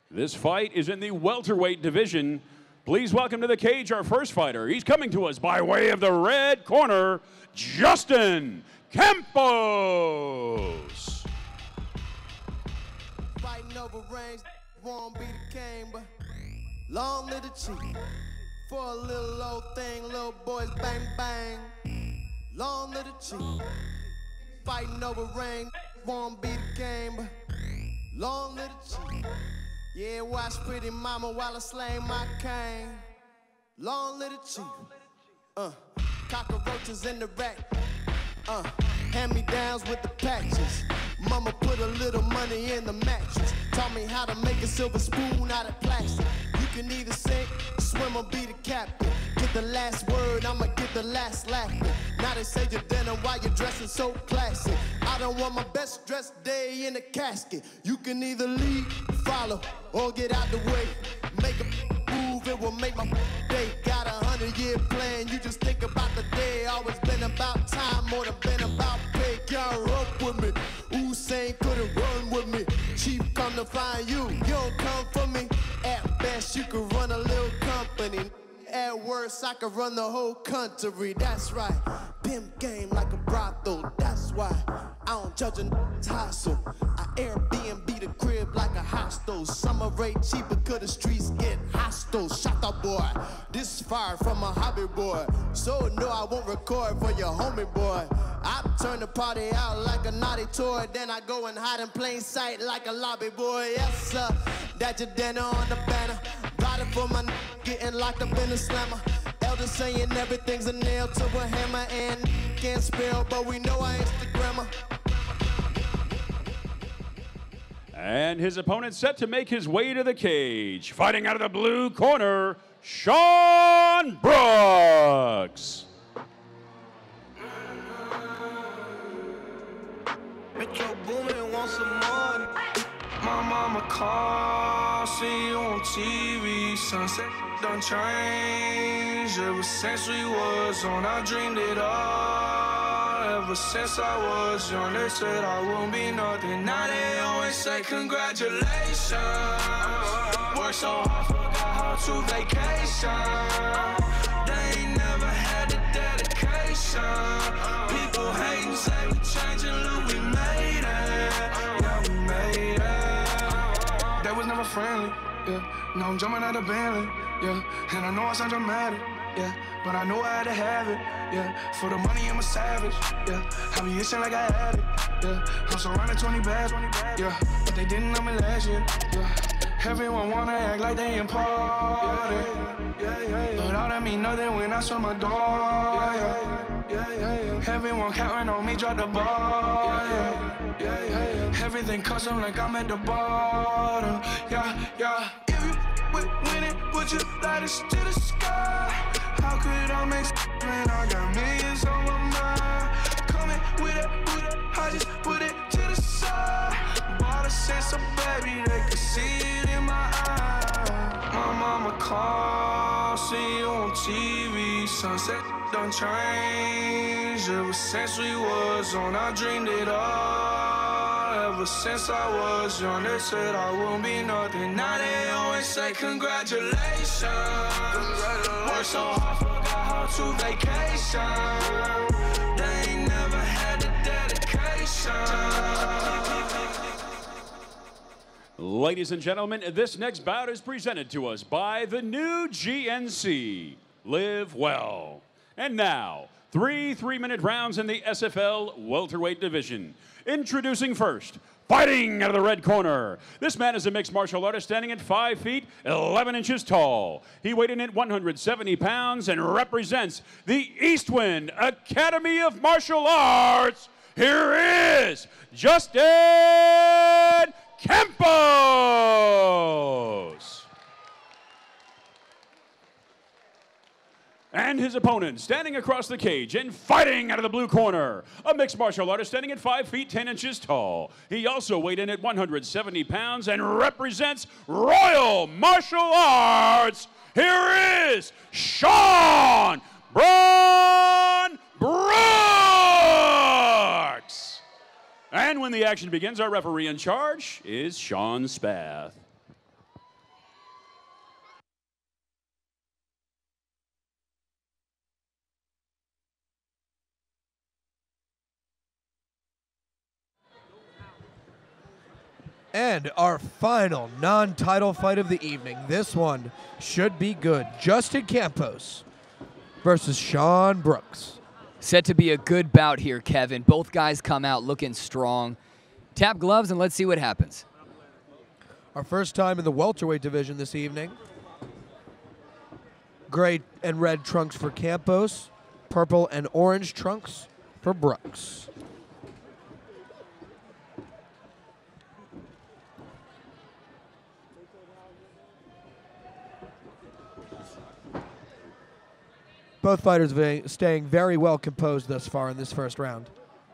This fight is in the welterweight division. Please welcome to the cage our first fighter. He's coming to us by way of the red corner, Justin Campos. Fighting over range, won't be the king, but long live the chief. For a little old thing, little boys bang bang. Long live the chief. Fighting over range, won't be the king, but long live the chief. Yeah, watch pretty mama while I slay my cane. Long live the chief. Cockroaches in the rack. Hand-me-downs with the patches. Mama put a little money in the mattress. Taught me how to make a silver spoon out of plastic. You can either sink, swim, or be the captain. Get the last word, I'ma get the last laughter. Now they say you're dinner while you're dressing so classy. I don't want my best dressed day in a casket. You can either lead, follow, or get out the way. Make a move, it will make my day. Got a 100-year plan, you just think about the day. Always been about time, more than been about pay. Can't rope with me, Usain couldn't run with me. Chief come to find you, you don't come for me. At best you could run a little company. At worst I could run the whole country, that's right. Pimp game like a brothel, that's why I don't judge a hustle. I Airbnb the crib like a hostel. Summer rate cheaper cause the streets get hostile. Shut up boy, this is fire from a hobby boy. So no I won't record for your homie boy. I turn the party out like a naughty toy. Then I go and hide in plain sight like a lobby boy. Yes sir, that's your dinner on the banner. Riding for my getting locked up in a slammer. Elders saying everything's a nail to a hammer. And can't spell, but we know I Instagrammer. And his opponent set to make his way to the cage. Fighting out of the blue corner, Sean Brooks. Metro Boomin want some more. My mama call, see you on TV. Sunset done changed. Ever since we was on, I dreamed it all. Ever since I was young, they said I won't be nothing. Now they always say congratulations. Worked so hard, forgot how to vacation. They ain't never had the dedication. People hating, say we changing, look, we made it. Yeah, we made it. That was never friendly, yeah. Now I'm jumping out of Bentley, yeah. And I know I sound dramatic, yeah. But I know I had to have it, yeah. For the money, I'm a savage, yeah. I be itching like I had it, yeah. I'm surrounded 20 bags, yeah. But they didn't know me last year, yeah. Everyone wanna act like they important, yeah. But all that mean nothing when I saw my door, yeah. Everyone counting on me, drop the ball, yeah. Everything custom like I'm at the bottom, yeah. If you win it, would you light us to the sky? How could I make when I got millions on my mind? Coming with it, I just put it to the side. Bought a sense of baby, they could see it in my eyes. My mama call, see you on TV. Sunset done changed. Ever since we was on, I dreamed it all. Ever since I was young, they said I won't be nothing. Now they always say congratulations. Worked so hard, forgot how to vacation. They ain't never had the dedication. Ladies and gentlemen, this next bout is presented to us by the new GNC. Live well. And now, three 3-minute rounds in the SFL welterweight division. Introducing first, fighting out of the red corner. This man is a mixed martial artist standing at 5 feet, 11 inches tall. He weighed in at 170 pounds and represents the Eastwind Academy of Martial Arts. Here is Justin Campos. And his opponent standing across the cage and fighting out of the blue corner, a mixed martial artist standing at 5 feet 10 inches tall. He also weighed in at 170 pounds and represents Royal Martial Arts. Here is Sean Braun Brooks. And when the action begins, our referee in charge is Sean Spath. And our final non-title fight of the evening. This one should be good. Justin Campos versus Sean Brooks. Set to be a good bout here, Kevin. Both guys come out looking strong. Tap gloves and let's see what happens. Our first time in the welterweight division this evening. Gray and red trunks for Campos. Purple and orange trunks for Brooks. Both fighters staying very well composed thus far in this first round.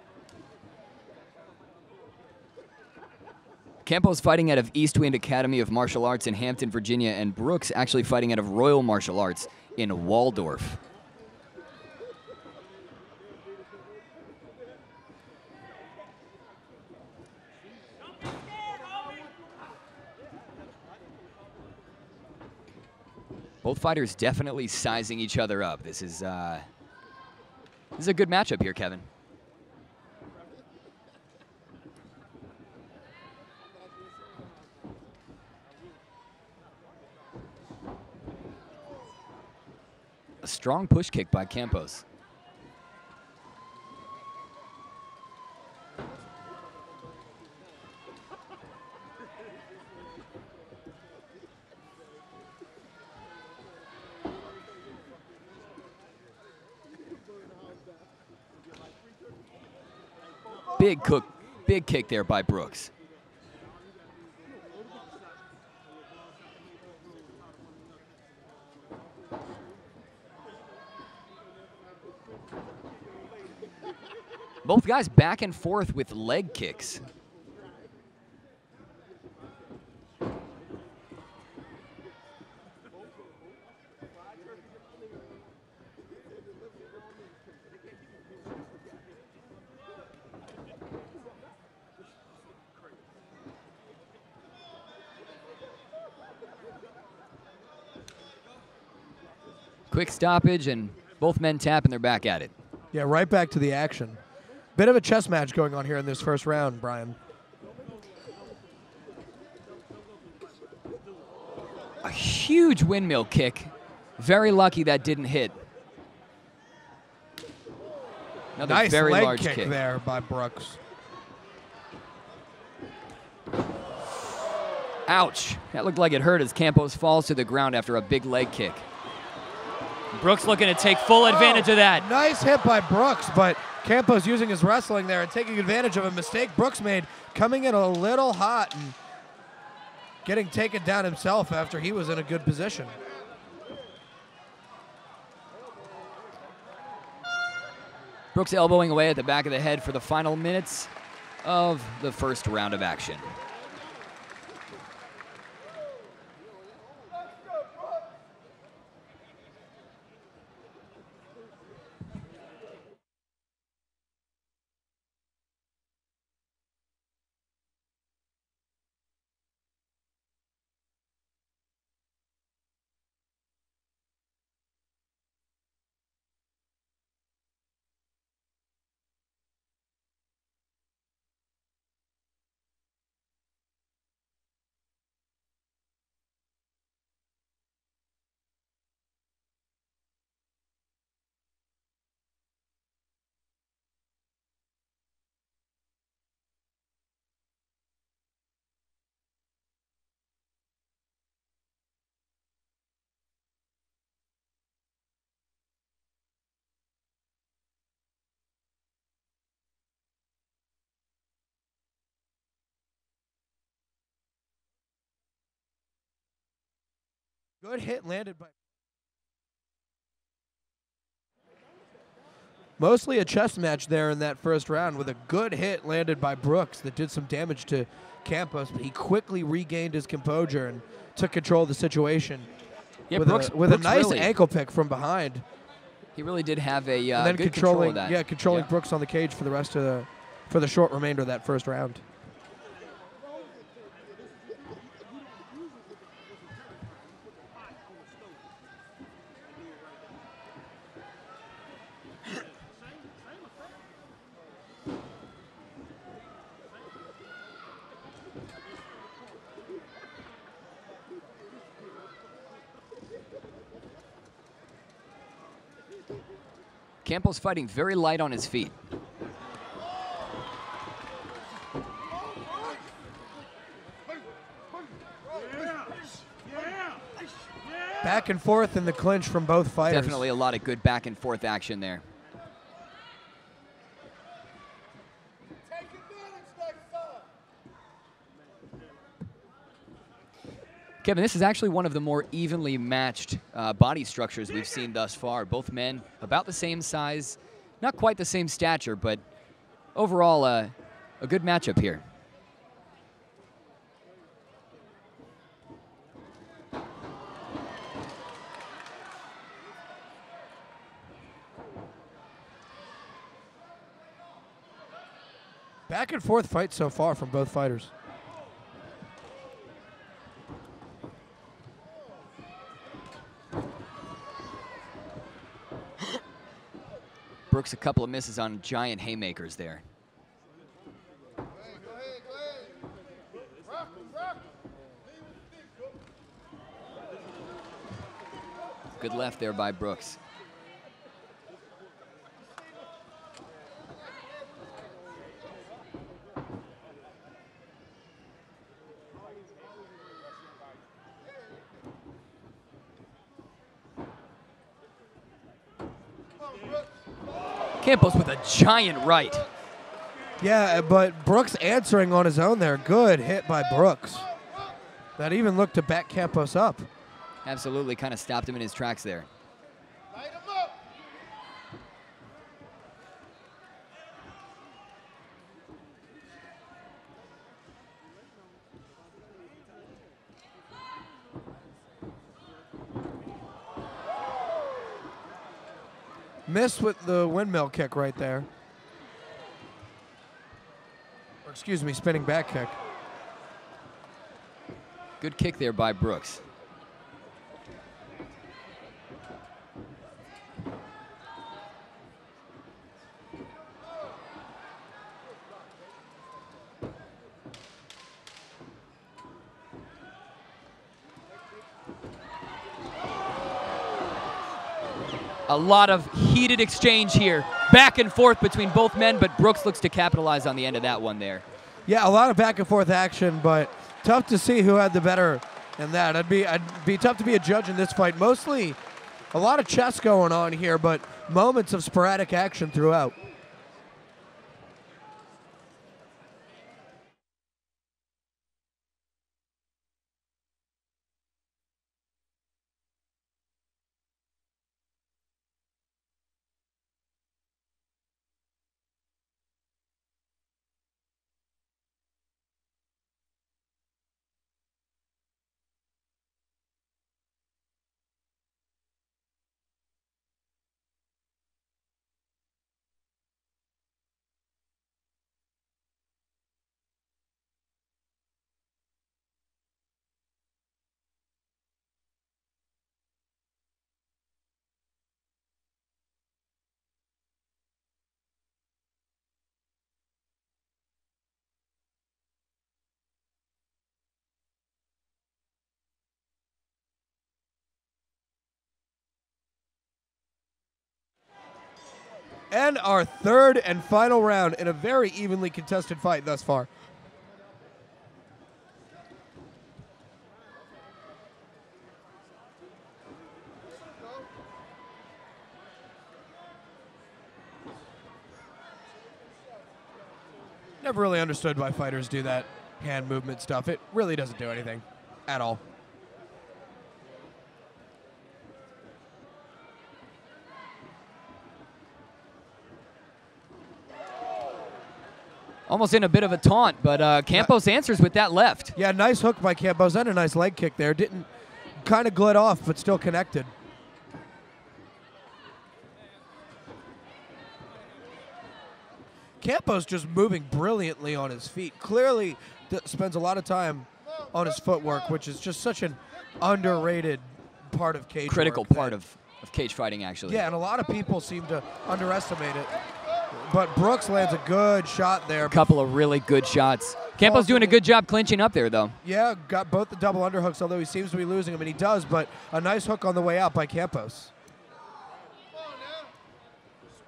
Campos fighting out of East Wind Academy of Martial Arts in Hampton, Virginia, and Brooks actually fighting out of Royal Martial Arts in Waldorf. Both fighters definitely sizing each other up. This is a good matchup here, Kevin. A strong push kick by Campos. Big kick there by Brooks. Both guys back and forth with leg kicks. Quick stoppage, and both men tap, and they're back at it. Yeah, right back to the action. Bit of a chess match going on here in this first round, Brian. A huge windmill kick. Very lucky that didn't hit. Another nice very leg large kick there by Brooks. Ouch. That looked like it hurt as Campos falls to the ground after a big leg kick. Brooks looking to take full advantage of that. Nice hit by Brooks, but Campos using his wrestling there and taking advantage of a mistake Brooks made, coming in a little hot and getting taken down himself after he was in a good position. Brooks elbowing away at the back of the head for the final minutes of the first round of action. Good hit landed by... Mostly a chess match there in that first round with a good hit landed by Brooks that did some damage to Campos, but he quickly regained his composure and took control of the situation Yeah, with Brooks a nice really, ankle pick from behind. He really did have a And then good control of that. controlling Brooks on the cage for the rest of the short remainder of that first round. Campos fighting very light on his feet. Back and forth in the clinch from both fighters. Definitely a lot of good back and forth action there. Kevin, this is actually one of the more evenly matched body structures we've seen thus far. Both men about the same size, not quite the same stature, but overall a good matchup here. Back and forth fight so far from both fighters. Brooks a couple of misses on giant haymakers there. Good left there by Brooks. Campos with a giant right. Yeah, but Brooks answering on his own there. Good hit by Brooks. That even looked to back Campos up. Absolutely kind of stopped him in his tracks there. Missed with the windmill kick right there. Or excuse me, spinning back kick. Good kick there by Brooks. A lot of heated exchange here. Back and forth between both men, but Brooks looks to capitalize on the end of that one there. Yeah, a lot of back and forth action, but tough to see who had the better in that. I'd be tough to be a judge in this fight. Mostly a lot of chess going on here, but moments of sporadic action throughout. And our third and final round in a very evenly contested fight thus far. Never really understood why fighters do that hand movement stuff. It really doesn't do anything at all. Almost in a bit of a taunt, but Campos answers with that left. Yeah, nice hook by Campos and a nice leg kick there. Didn't kind of glide off, but still connected. Campos just moving brilliantly on his feet. Clearly spends a lot of time on his footwork, which is just such an underrated part of cage Critical work part of cage fighting, actually. Yeah, and a lot of people seem to underestimate it. But Brooks lands a good shot there. A couple of really good shots. Campos doing a good job clinching up there, though. Yeah, got both the double underhooks, although he seems to be losing them, and he does, but a nice hook on the way out by Campos.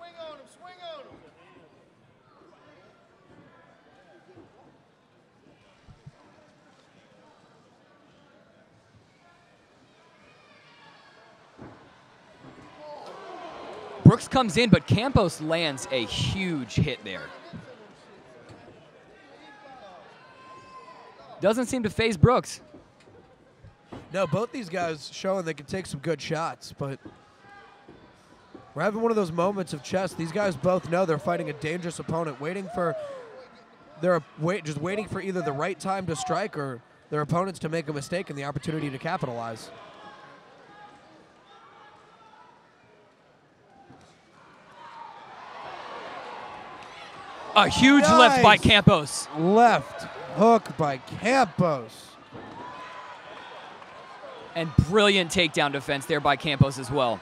Brooks comes in, but Campos lands a huge hit there. Doesn't seem to phase Brooks. No, both these guys showing they can take some good shots, but we're having one of those moments of chess. These guys both know they're fighting a dangerous opponent, just waiting for either the right time to strike or their opponents to make a mistake and the opportunity to capitalize. A huge lift by Campos. Left hook by Campos. And brilliant takedown defense there by Campos as well.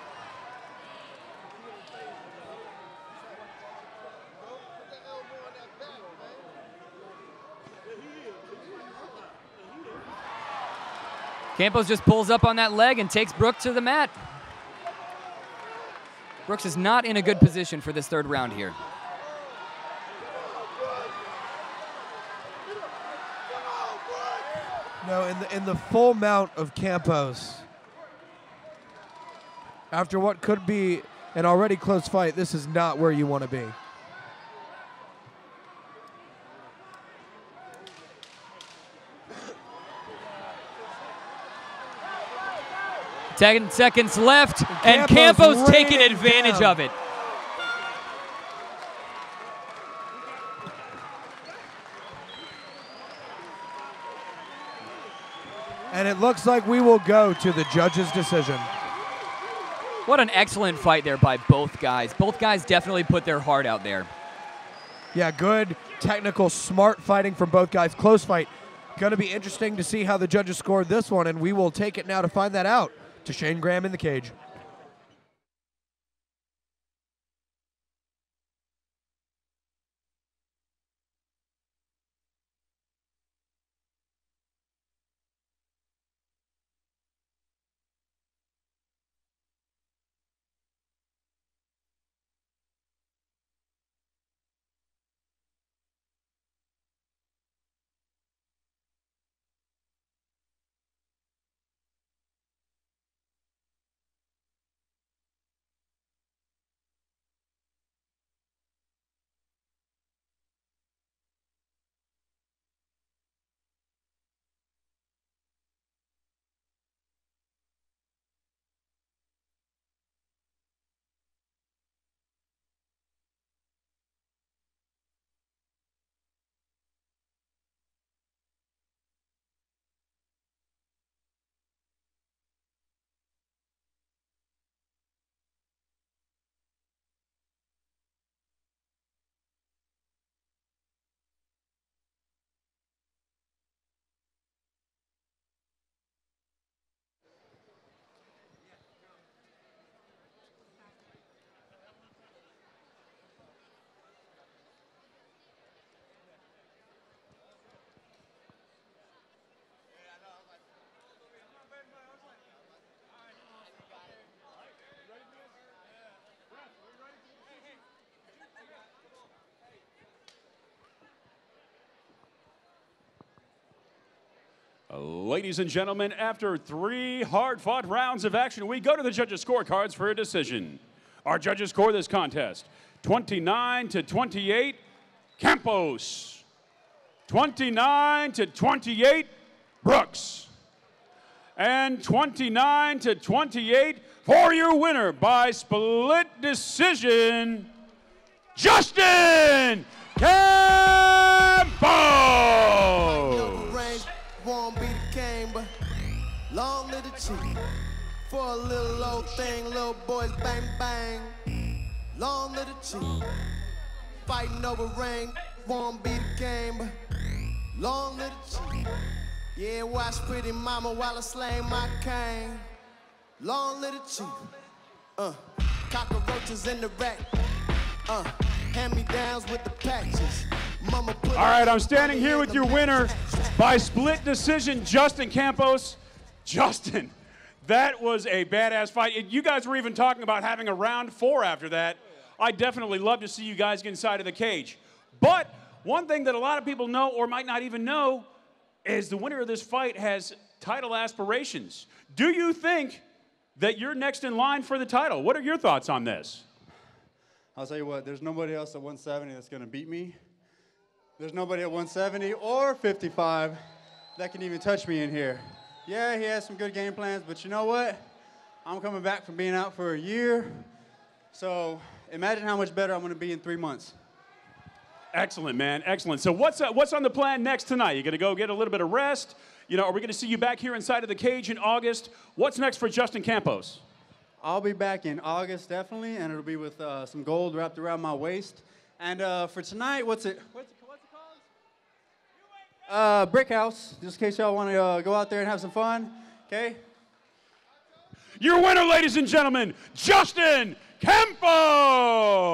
Campos just pulls up on that leg and takes Brooks to the mat. Brooks is not in a good position for this third round here. No, in the full mount of Campos, after what could be an already close fight, this is not where you want to be. 10 seconds left, and Campos taking advantage of it. And it looks like we will go to the judge's decision. What an excellent fight there by both guys. Both guys definitely put their heart out there. Yeah, good, technical, smart fighting from both guys. Close fight. Going to be interesting to see how the judges scored this one, and we will take it now to find that out. To Shane Graham in the cage. Ladies and gentlemen, after 3 hard-fought rounds of action, we go to the judges' scorecards for a decision. Our judges score this contest 29-28, Campos. 29-28, Brooks. And 29-28 for your winner by split decision, Justin Campos. Won't be the game, but long live the chief. For a little old thing, little boys bang bang. Long live the chief. Fighting over ring, won't be the game, but long live the chief. Yeah, watch pretty mama while I slay my cane. Long live the chief. Cockroaches in the rack. Hand-me-downs with the patches. All right, I'm standing here with your winner by split decision, Justin Campos. Justin, that was a badass fight. You guys were even talking about having a round 4 after that. I definitely love to see you guys get inside of the cage. But one thing that a lot of people know or might not even know is the winner of this fight has title aspirations. Do you think that you're next in line for the title? What are your thoughts on this? I'll tell you what, there's nobody else at 170 that's going to beat me. There's nobody at 170 or 55 that can even touch me in here. Yeah, he has some good game plans, but you know what? I'm coming back from being out for a year. So imagine how much better I'm going to be in 3 months. Excellent, man. Excellent. So what's on the plan next tonight? You going to go get a little bit of rest? You know, are we going to see you back here inside of the cage in August? What's next for Justin Campos? I'll be back in August, definitely, and it'll be with some gold wrapped around my waist. And for tonight, what's it called? Brick House, just in case y'all want to go out there and have some fun, okay? Your winner, ladies and gentlemen, Justin Campos!